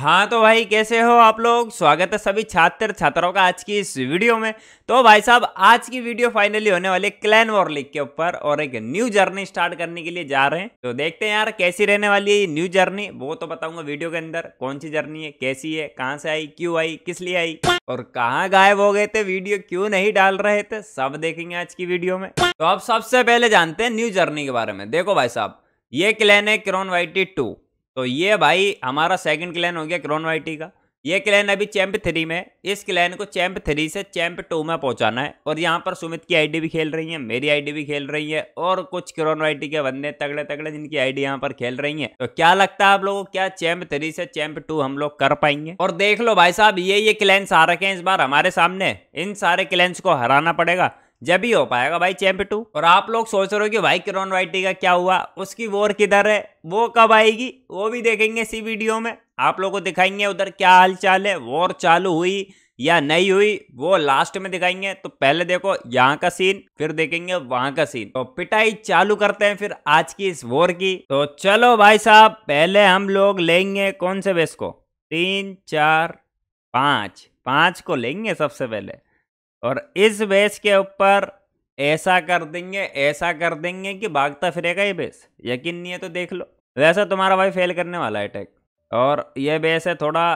हाँ तो भाई कैसे हो आप लोग। स्वागत है सभी छात्र छात्राओं का आज की इस वीडियो में। तो भाई साहब आज की वीडियो फाइनली होने वाली है क्लैन वॉर लीग के ऊपर और एक न्यू जर्नी स्टार्ट करने के लिए जा रहे हैं। तो देखते हैं यार कैसी रहने वाली है न्यू जर्नी, वो तो बताऊंगा वीडियो के अंदर। कौन सी जर्नी है, कैसी है, कहाँ से आई, क्यों आई, किस लिए आई और कहाँ गायब हो गए थे, वीडियो क्यों नहीं डाल रहे थे, सब देखेंगे आज की वीडियो में। तो अब सबसे पहले जानते हैं न्यू जर्नी के बारे में। देखो भाई साहब ये क्लैन है क्रोन वाइटी 2। तो ये भाई हमारा सेकंड क्लैन हो गया क्रोन वाइटी का। ये क्लैन अभी चैंप 3 में। इस क्लैन को चैंप 3 से चैंप 2 में पहुंचाना है। और यहाँ पर सुमित की आईडी भी खेल रही है, मेरी आईडी भी खेल रही है और कुछ क्रोन वाइटी के बंदे तगड़े तगड़े जिनकी आईडी यहाँ पर खेल रही है। तो क्या लगता है आप लोगों को, क्या चैंप 3 से चैंप 2 हम लोग कर पाएंगे? और देख लो भाई साहब ये क्लैन्स आ रखे हैं इस बार हमारे सामने। इन सारे क्लैन्स को हराना पड़ेगा जब ही हो पाएगा भाई चैंप 2। और आप लोग सोच रहे हो कि भाई क्रोन वाइटी का क्या हुआ, उसकी वॉर किधर है, वो कब आएगी, वो भी देखेंगे इसी वीडियो में। आप लोगों को दिखाएंगे उधर क्या हालचाल है, वॉर चालू हुई या नहीं हुई वो लास्ट में दिखाएंगे। तो पहले देखो यहाँ का सीन, फिर देखेंगे वहां का सीन। तो पिटाई चालू करते हैं फिर आज की इस वॉर की। तो चलो भाई साहब पहले हम लोग लेंगे कौन से बेस को, 3 4 5 को लेंगे सबसे पहले। और इस बेस के ऊपर ऐसा कर देंगे कि भागता फिरेगा ये बेस। यकीन नहीं है तो देख लो। वैसे तुम्हारा भाई फेल करने वाला है अटैक। और ये बेस है थोड़ा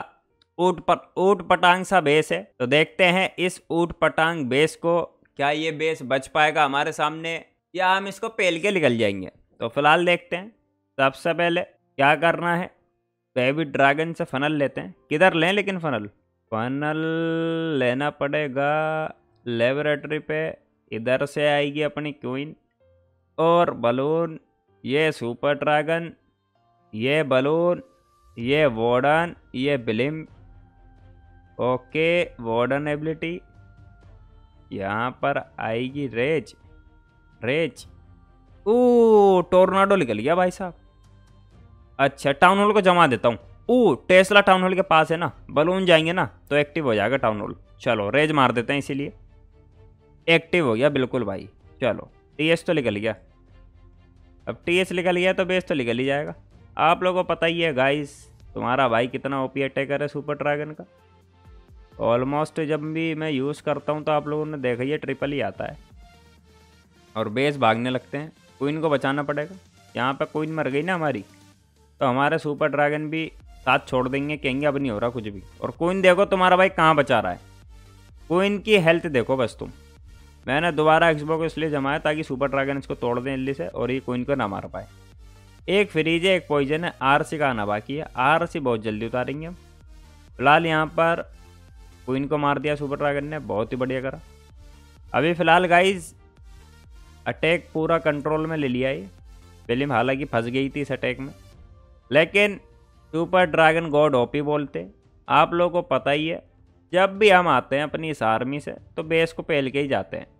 ऊट पटांग सा बेस है। तो देखते हैं इस ऊट पटांग बेस को, क्या ये बेस बच पाएगा हमारे सामने या हम इसको पेल के निकल जाएंगे। तो फिलहाल देखते हैं। सबसे पहले क्या करना है, बेबी ड्रैगन से फनल लेते हैं। किधर लें लेकिन फनल लेना पड़ेगा लेबोरेटरी पे। इधर से आएगी अपनी क्वीन और बलून, ये सुपर ड्रैगन, ये बलून, ये वार्डन, ये ब्लिम। Okay warden ability. यहाँ पर आएगी रेज। टोर्नाडो निकल गया भाई साहब। अच्छा टाउन हॉल को जमा देता हूँ। टेस्ला टाउन हॉल के पास है ना, बलून जाएंगे ना तो एक्टिव हो जाएगा टाउन हॉल। चलो रेज मार देते हैं, इसीलिए एक्टिव हो गया बिल्कुल भाई। चलो टीएस तो निकल गया। अब टीएस निकल गया तो बेस तो निकल ही जाएगा। आप लोगों को पता ही है गाइस तुम्हारा भाई कितना ओपी अटैकर है सुपर ड्रैगन का। ऑलमोस्ट जब भी मैं यूज़ करता हूँ तो आप लोगों ने देखा ही है ट्रिपल ही आता है और बेस भागने लगते हैं। क्वीन को बचाना पड़ेगा। यहाँ पर क्वीन मर गई ना हमारी, तो हमारे सुपर ड्रैगन भी साथ छोड़ देंगे, कहेंगे अब नहीं हो रहा कुछ भी। और क्वीन देखो तुम्हारा भाई कहाँ बचा रहा है। क्वीन की हेल्थ देखो बस तुम। मैंने दोबारा एक्सबॉक्स इसलिए जमाया ताकि सुपर ड्रैगन इसको तोड़ दें जल्दी से और ये क्वीन को ना मार पाए। एक फ्रीज है, एक पॉइजन है, आरसी का आना बाकी है। आरसी बहुत जल्दी उतारेंगे हम। फिलहाल यहाँ पर क्वीन को मार दिया सुपर ड्रैगन ने, बहुत ही बढ़िया करा। अभी फिलहाल गाइज अटैक पूरा कंट्रोल में ले लिया ये। फिल्म हालांकि फंस गई थी इस अटैक में, लेकिन सुपर ड्रैगन गॉड ओपी बोलते। आप लोगों को पता ही है जब भी हम आते हैं अपनी इस आर्मी से तो बेस को पेल के ही जाते हैं।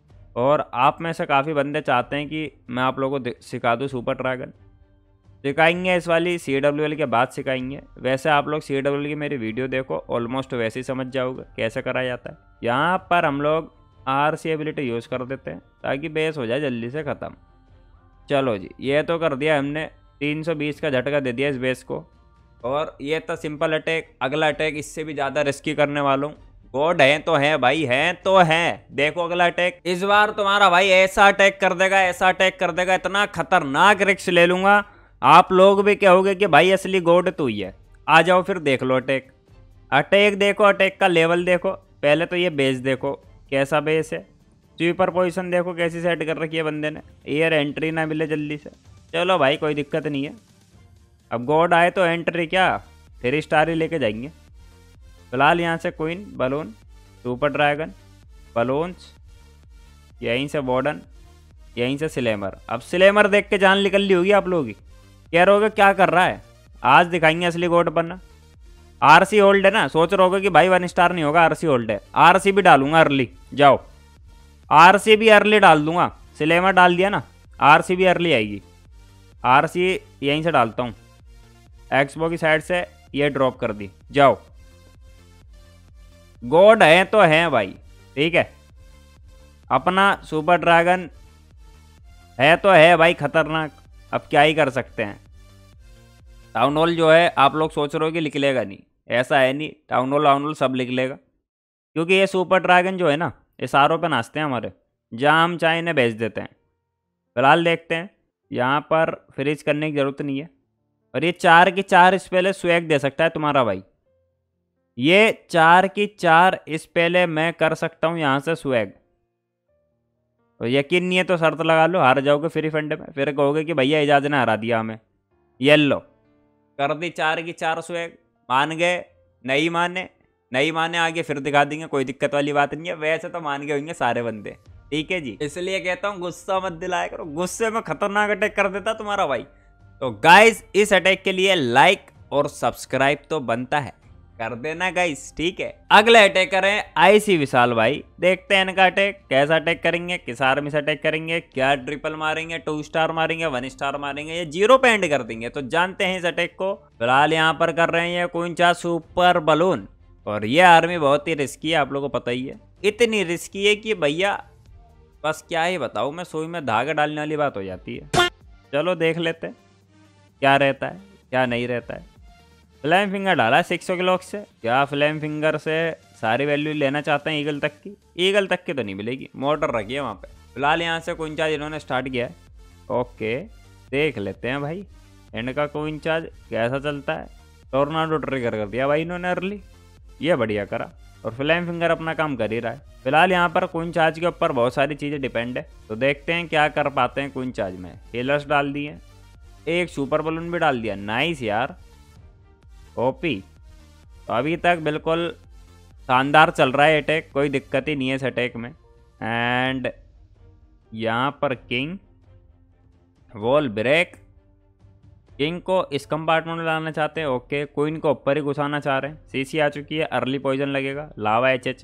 और आप में से काफ़ी बंदे चाहते हैं कि मैं आप लोगों को सिखा दूँ सुपर ड्रैगन। सिखाएंगे इस वाली CWL के बाद सिखाएंगे। वैसे आप लोग CWL की मेरी वीडियो देखो, ऑलमोस्ट वैसे ही समझ जाओगे कैसे करा जाता है। यहाँ पर हम लोग RC एबिलिटी यूज़ कर देते हैं ताकि बेस हो जाए जल्दी से ख़त्म। चलो जी ये तो कर दिया हमने, 320 का झटका दे दिया इस बेस को। और ये था सिंपल अटैक। अगला अटैक इससे भी ज़्यादा रिस्की करने वालों। गॉड हैं तो हैं भाई, हैं तो हैं। देखो अगला अटैक, इस बार तुम्हारा भाई ऐसा अटैक कर देगा, इतना खतरनाक रिस्क ले लूंगा आप लोग भी कहोगे कि भाई असली गॉड तो ही है। आ जाओ फिर देख लो अटैक देखो, अटैक का लेवल देखो। पहले तो ये बेस देखो कैसा बेस है। स्वीपर पोजीशन देखो कैसी सेट कर रखी है बंदे ने, एयर एंट्री ना मिले जल्दी से। चलो भाई कोई दिक्कत नहीं है। अब गॉड आए तो एंट्री क्या 3 स्टार ही लेके जाएंगे। फिलहाल यहाँ से queen, balloon, super dragon, balloons, यहीं से वार्डन, यहीं से स्लेमर। अब स्लेमर देख के जान निकल ली होगी आप लोगों की, कह रहोगे क्या कर रहा है। आज दिखाएंगे असली गॉड बनना। RC होल्ड है ना, सोच रहे होगे कि भाई 1 स्टार नहीं होगा, RC होल्ड है। RC भी डालूंगा अर्ली, जाओ RC भी अर्ली डाल दूंगा। स्लेमर डाल दिया ना, RC भी अर्ली आएगी। RC यहीं से डालता हूँ, एक्सबो की साइड से ये ड्रॉप कर दी, जाओ। गॉड है तो हैं भाई, ठीक है। अपना सुपर ड्रैगन है तो है भाई खतरनाक, अब क्या ही कर सकते हैं। टाउन हॉल जो है आप लोग सोच रहे हो कि निकलेगा नहीं, ऐसा है नहीं, टाउन हॉल सब लिख लेगा, क्योंकि ये सुपर ड्रैगन जो है ना इशारों पे नाचते हैं हमारे, जहाँ हम चाहे इन्हें भेज देते हैं। फिलहाल देखते हैं, यहाँ पर फ्रीज करने की ज़रूरत नहीं है। और ये 4 की 4 स्पेले स्वैग दे सकता है तुम्हारा भाई, ये 4 की 4 स्पेले मैं कर सकता हूँ यहाँ से स्वैग। तो यकीन नहीं है तो शर्त लगा लो, हार जाओगे फ्री फंड में, फिर कहोगे कि भैया एजाज ने हरा दिया हमें। ये लो, कर दी 4 की 4 स्वैग। मान गए, नहीं माने, नहीं माने आगे फिर दिखा देंगे, कोई दिक्कत वाली बात नहीं है। वैसे तो मान गए होंगे सारे बंदे, ठीक है जी। इसलिए कहता हूँ गुस्सा मत दिलाया करो, गुस्से में खतरनाक अटैक कर देता तुम्हारा भाई। तो गाइस इस अटैक के लिए लाइक और सब्सक्राइब तो बनता है, कर देना गाइस, ठीक है। अगले अटैकर है आईसी विशाल भाई। देखते हैं इनका अटैक कैसा अटैक करेंगे, किस आर्मी से अटैक करेंगे, क्या ट्रिपल मारेंगे, 2 स्टार मारेंगे, 1 स्टार मारेंगे, या 0 पे एंड कर देंगे। तो जानते हैं इस अटैक को। फिलहाल यहाँ पर कर रहे हैं ये कुंचा सुपर बलून, और ये आर्मी बहुत ही रिस्की है, आप लोगों को पता ही है। इतनी रिस्की है कि भैया बस क्या ही बताऊँ मैं, सुई में धागा डालने वाली बात हो जाती है। चलो देख लेते हैं क्या रहता है क्या नहीं रहता है। फ्लेम फिंगर डाला 600 क्लॉक से, क्या फ्लेम फिंगर से सारी वैल्यू लेना चाहते हैं ईगल तक की? ईगल तक की तो नहीं मिलेगी, मोटर रखी है वहाँ पे। फिलहाल यहाँ से कोइन चार्ज इन्होंने स्टार्ट किया है। ओके देख लेते हैं भाई एंड का कोइन चार्ज कैसा चलता है। टोर्नाडो ट्रिगर कर दिया भाई इन्होंने अर्ली, ये बढ़िया करा, और फ्लेम फिंगर अपना काम कर ही रहा है। फिलहाल यहाँ पर कोइन चार्ज के ऊपर बहुत सारी चीज़ें डिपेंड है, तो देखते हैं क्या कर पाते हैं। कोइन चार्ज में हीलर्स डाल दिए, एक सुपर बलून भी डाल दिया, नाइस यार, ओपी। तो अभी तक बिल्कुल शानदार चल रहा है अटैक, कोई दिक्कत ही नहीं है इस अटैक में। एंड यहाँ पर किंग वॉल ब्रेक, किंग को इस कंपार्टमेंट में लाना चाहते हैं। ओके क्वीन को ऊपर ही घुसाना चाह रहे हैं। सीसी आ चुकी है, अर्ली पॉइजन लगेगा, lava H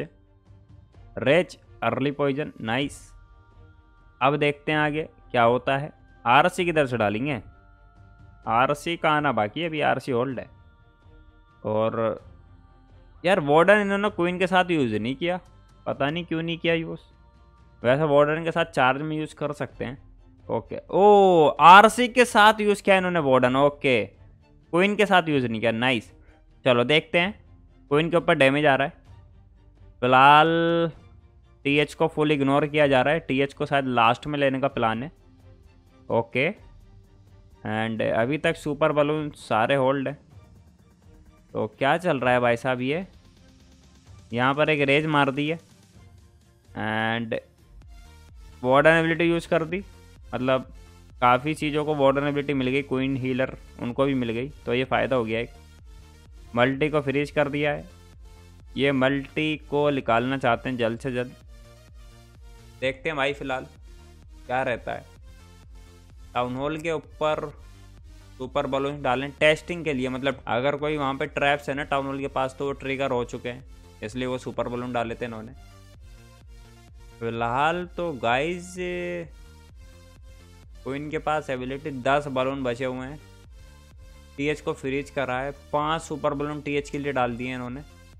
rage early poison, nice. अब देखते हैं आगे क्या होता है। आरसी किधर से डालेंगे, आरसी का आना बाकी है, अभी आरसी होल्ड है। और यार वार्डन इन्होंने क्वीन के साथ यूज़ नहीं किया, पता नहीं क्यों नहीं किया यूज़। वैसे वार्डन के साथ चार्ज में यूज़ कर सकते हैं। ओके ओ आरसी के साथ यूज़ किया इन्होंने वार्डन, ओके क्वीन के साथ यूज़ नहीं किया, नाइस। चलो देखते हैं, क्वीन के ऊपर डैमेज आ रहा है। फिलहाल टीएच को फुल इग्नोर किया जा रहा है, टीएच को शायद लास्ट में लेने का प्लान है। ओके एंड अभी तक सुपर बलून सारे होल्ड है। तो क्या चल रहा है भाई साहब, ये यहाँ पर एक रेज मार दी है एंड वार्डन एबिलिटी यूज़ कर दी, मतलब काफ़ी चीज़ों को वार्डन एबिलिटी मिल गई, क्वीन हीलर उनको भी मिल गई, तो ये फ़ायदा हो गया एक। मल्टी को फ्रीज कर दिया है, ये मल्टी को निकालना चाहते हैं जल्द से जल्द। देखते हैं भाई फिलहाल क्या रहता है। टाउन हॉल के ऊपर सुपर बलून डालें टेस्टिंग के लिए, मतलब अगर कोई वहाँ पे ट्रैप्स है ना टाउन हॉल के पास तो वो ट्रिगर हो चुके हैं, इसलिए वो सुपर बलून डाले थे इन्होंने। फिलहाल तो गाइज क्वीन के पास एबिलिटी 10 बलून बचे हुए हैं, टीएच को फ्रीज करा है, 5 सुपर बलून टीएच के लिए डाल दिए इन्होंने।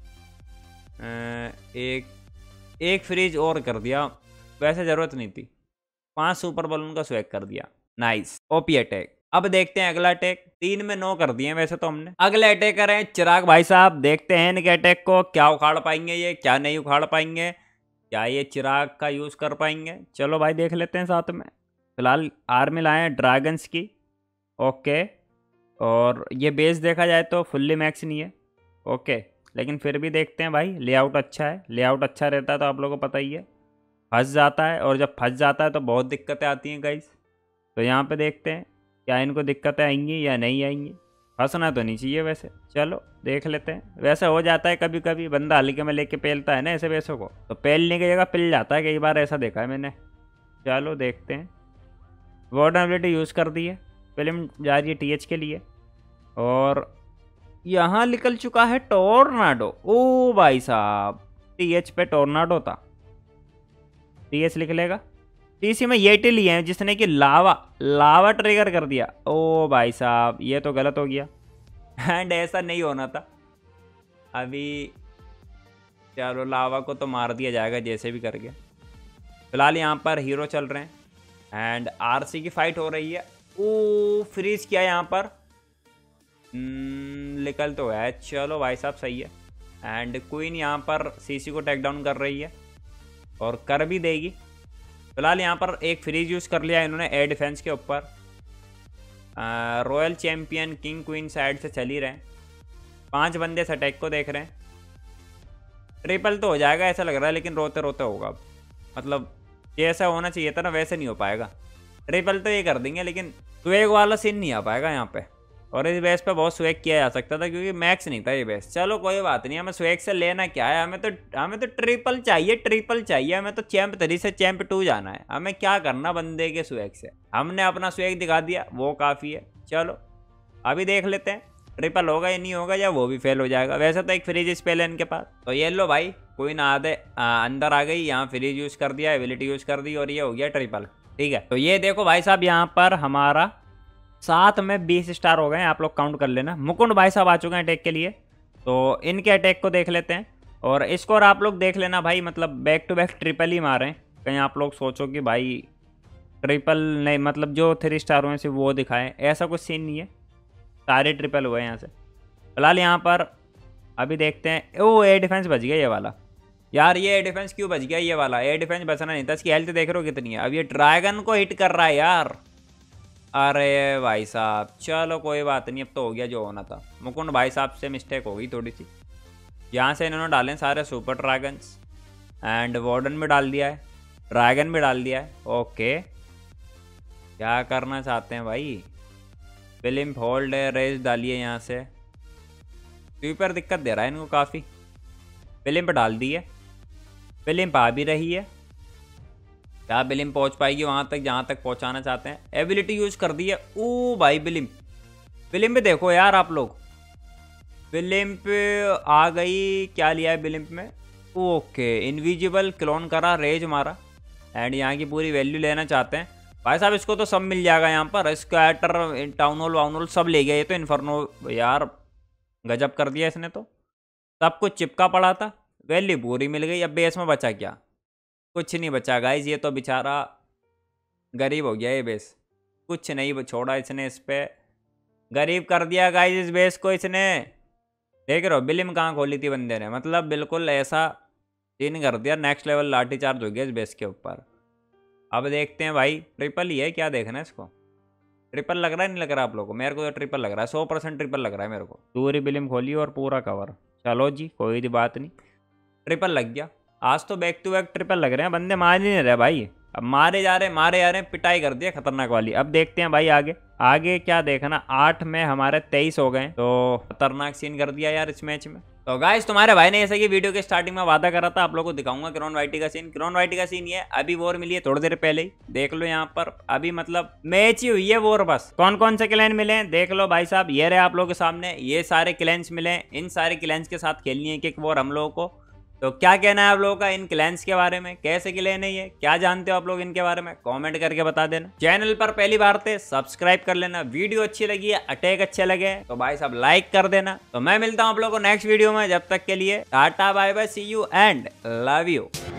एक फ्रीज और कर दिया, वैसे ज़रूरत नहीं थी, 5 सुपर बलून का स्वैग कर दिया, नाइस ओपी अटैक। अब देखते हैं अगला अटैक, 3 में 9 कर दिए वैसे तो हमने। अगले अटैकर हैं चिराग भाई साहब, देखते हैं इनके अटैक को, क्या उखाड़ पाएंगे ये, क्या नहीं उखाड़ पाएंगे, क्या ये चिराग का यूज़ कर पाएंगे। चलो भाई देख लेते हैं साथ में। फिलहाल आर्मी लाए हैं ड्रैगन्स की, ओके, और ये बेस देखा जाए तो फुल्ली मैक्स नहीं है, ओके, लेकिन फिर भी देखते हैं भाई। लेआउट अच्छा है, लेआउट अच्छा रहता है तो आप लोगों को पता ही है, फंस जाता है, और जब फंस जाता है तो बहुत दिक्कतें आती हैं गाइस। तो यहाँ पे देखते हैं क्या इनको दिक्कतें आएंगी या नहीं आएंगी, फंसना तो नहीं चाहिए वैसे। चलो देख लेते हैं, वैसे हो जाता है कभी कभी, बंदा हल्के में लेके पेलता है ना ऐसे वैसों को, तो पेलने की जगह पिल जाता है, कई बार ऐसा देखा है मैंने। चलो देखते हैं, वार्डन एबिलिटी यूज़ कर दी है, फिल्म जा रही है टीएच के लिए, और यहाँ निकल चुका है टोर्नाडो। ओ भाई साहब टीएच पे टोर्नाडो था, टीएच लिख लेगा। टीसी में ये लिए हैं जिसने कि लावा ट्रिगर कर दिया। ओ भाई साहब ये तो गलत हो गया, एंड ऐसा नहीं होना था। अभी चलो लावा को तो मार दिया जाएगा जैसे भी करके। फिलहाल यहाँ पर हीरो चल रहे हैं एंड आरसी की फाइट हो रही है। ओ फ्रीज किया यहाँ पर, निकल तो है, चलो भाई साहब सही है। एंड क्वीन यहाँ पर सीसी को टेक डाउन कर रही है और कर भी देगी। फिलहाल यहाँ पर एक फ्रीज यूज़ कर लिया इन्होंने एयर डिफेंस के ऊपर। Royal champion king queen side से चल ही रहे हैं, 5 बंदे इस अटैक को देख रहे हैं। ट्रिपल तो हो जाएगा ऐसा लग रहा है, लेकिन रोते रोते होगा। मतलब जैसा होना चाहिए था ना वैसे नहीं हो पाएगा। ट्रिपल तो ये कर देंगे, लेकिन स्वेग वाला सीन नहीं आ पाएगा यहाँ पे। और इस बेस पे बहुत स्वेग किया जा सकता था क्योंकि मैक्स नहीं था ये बेस। चलो कोई बात नहीं, हमें स्वेग से लेना क्या है, हमें तो ट्रिपल चाहिए, ट्रिपल चाहिए। हमें तो चैंप 3 से चैंप 2 जाना है। हमें क्या करना बंदे के स्वेग से, हमने अपना स्वेग दिखा दिया, वो काफ़ी है। चलो अभी देख लेते हैं ट्रिपल होगा या नहीं होगा, या वो भी फेल हो जाएगा। वैसे तो एक फ्रीज स्पेल है इनके पास। तो ये लो भाई, कोई ना आधे अंदर आ गई, यहाँ फ्रीज यूज़ कर दिया, एबिलिटी यूज़ कर दी और ये हो गया ट्रिपल। ठीक है, तो ये देखो भाई साहब, यहाँ पर हमारा 7 में 20 स्टार हो गए हैं। आप लोग काउंट कर लेना। मुकुंद भाई साहब आ चुके हैं अटैक के लिए, तो इनके अटैक को देख लेते हैं। और स्कोर आप लोग देख लेना भाई, मतलब बैक टू बैक ट्रिपल ही मारे हैं। कहीं आप लोग सोचो कि भाई ट्रिपल नहीं, मतलब जो 3 स्टार हुए सिर्फ वो दिखाएं, ऐसा कुछ सीन नहीं है, सारे ट्रिपल हुए हैं यहाँ से। फिलहाल यहाँ पर अभी देखते हैं। ओ एयर डिफेंस बच गया ये वाला। यार ये एयर डिफेंस क्यों बच गया? ये वाला एयर डिफेंस बचना नहीं था। इसकी हेल्थ देख रहे हो कितनी है। अब ये ड्रैगन को हिट कर रहा है यार। अरे भाई साहब, चलो कोई बात नहीं, अब तो हो गया जो होना था। मुकुंद भाई साहब से मिस्टेक हो गई थोड़ी सी। यहाँ से इन्होंने डाले सारे सुपर ड्रैगन्स एंड वार्डन भी डाल दिया है, ड्रैगन भी डाल दिया है। ओके, क्या करना चाहते हैं भाई? फिल्म होल्ड है, रेस डालिए यहाँ से। स्वीपर दिक्कत दे रहा है इनको काफ़ी। फिल्म पर डाल दी है, फिल्म पा भी रही है। क्या बिलिम पहुंच पाएगी वहां तक जहां तक पहुंचाना चाहते हैं? एबिलिटी यूज कर दी है। ओ भाई बिलिम, बिलिम पे देखो यार आप लोग, बिलिम पे आ गई। क्या लिया है बिलिम में? ओके, इनविजिबल क्लोन करा, रेज मारा एंड यहाँ की पूरी वैल्यू लेना चाहते हैं भाई साहब। इसको तो सब मिल जाएगा यहाँ पर, स्कैटर, टाउन हॉल वाउन हॉल सब ले गया ये तो। इन्फर्नो यार गजब कर दिया इसने तो, सब कुछ चिपका पड़ा था, वैल्यू पूरी मिल गई। अब बेस में बचा क्या? कुछ नहीं बचा गाइज। ये तो बेचारा गरीब हो गया ये बेस, कुछ नहीं छोड़ा इसने इस पे, गरीब कर दिया गाइज इस बेस को इसने। देख रहे हो बिलिम कहाँ खोली थी बंदे ने, मतलब बिल्कुल ऐसा सीन कर दिया। नेक्स्ट लेवल लाठी चार्ज हो गया इस बेस के ऊपर। अब देखते हैं भाई, ट्रिपल ही है, क्या देखना है इसको? ट्रिपल लग रहा है नहीं लग रहा आप लोगों को? मेरे को तो ट्रिपल लग रहा है, 100% ट्रिपल लग रहा है मेरे को। पूरी बिलिम खोली और पूरा कवर। चलो जी कोई बात नहीं, ट्रिपल लग गया। आज तो बैक टू बैक ट्रिपल लग रहे हैं, बंदे मार ही नहीं रहे भाई। अब मारे जा रहे हैं, पिटाई कर दिया खतरनाक वाली। अब देखते हैं भाई आगे आगे क्या देखना। 8 में हमारे 23 हो गए, तो खतरनाक सीन कर दिया यार इस मैच में। तो गाइस तुम्हारे भाई ने जैसे कि वीडियो के स्टार्टिंग में वादा करा था, आप लोगों को दिखाऊंगा क्रोन वाइटी का सीन। क्रोन वाइटी का सीन ये अभी वॉर मिली है थोड़ी देर पहले ही, देख लो यहाँ पर। अभी मतलब मैच ही हुई है वॉर, बस। कौन कौन से क्लैन मिले हैं देख लो भाई साहब। ये रहे आप लोगों के सामने, ये सारे क्लैंस मिले। इन सारे क्लैंस के साथ खेलनी है एक वॉर हम लोगों को। तो क्या कहना है आप लोगों का इन क्लैंस के बारे में? कैसे क्लैन है ये, क्या जानते हो आप लोग इनके बारे में? कमेंट करके बता देना। चैनल पर पहली बार थे सब्सक्राइब कर लेना। वीडियो अच्छी लगी है, अटैक अच्छे लगे तो भाई साहब लाइक कर देना। तो मैं मिलता हूं आप लोगों को नेक्स्ट वीडियो में, जब तक के लिए tata bye bye, see you and love you.